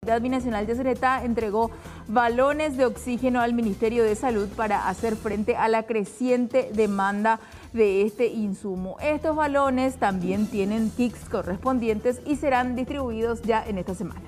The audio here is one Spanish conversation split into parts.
La Unidad Binacional de Yacyretá entregó balones de oxígeno al Ministerio de Salud para hacer frente a la creciente demanda de este insumo. Estos balones también tienen kits correspondientes y serán distribuidos ya en esta semana.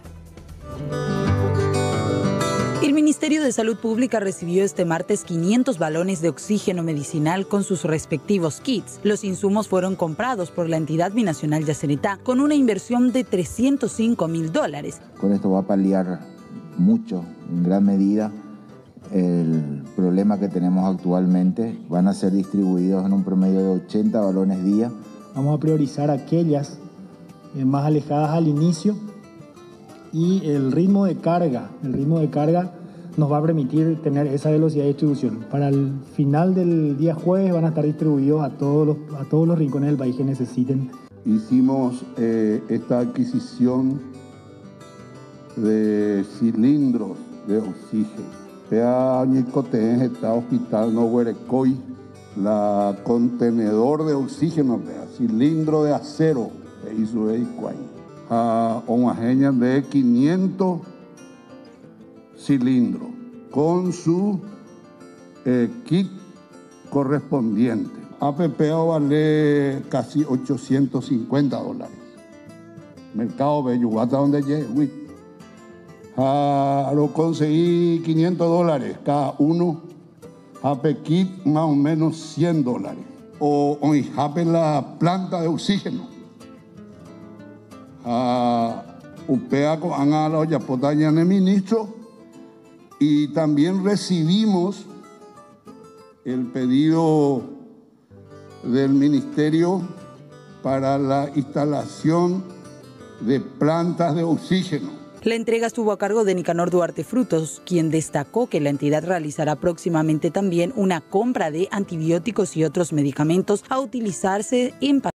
El Ministerio de Salud Pública recibió este martes 500 balones de oxígeno medicinal con sus respectivos kits. Los insumos fueron comprados por la entidad binacional Yacyretá con una inversión de $305.000. Con esto va a paliar mucho, en gran medida, el problema que tenemos actualmente. Van a ser distribuidos en un promedio de 80 balones día. Vamos a priorizar aquellas más alejadas al inicio. Y el ritmo de carga nos va a permitir tener esa velocidad de distribución. Para el final del día jueves van a estar distribuidos a todos los rincones del país que necesiten. Hicimos esta adquisición de cilindros de oxígeno. Pea Ñicoten está hospital no huerecoy, la contenedor de oxígeno, cilindro de acero, hizo a una genia de 500 cilindros con su kit correspondiente. APP vale casi $850. Mercado Bellugata donde llegué. Lo conseguí $500 cada uno. AP kit más o menos $100. O AP la planta de oxígeno. UPEA con la yapotaña de ministro, y también recibimos el pedido del ministerio para la instalación de plantas de oxígeno. La entrega estuvo a cargo de Nicanor Duarte Frutos, quien destacó que la entidad realizará próximamente también una compra de antibióticos y otros medicamentos a utilizarse en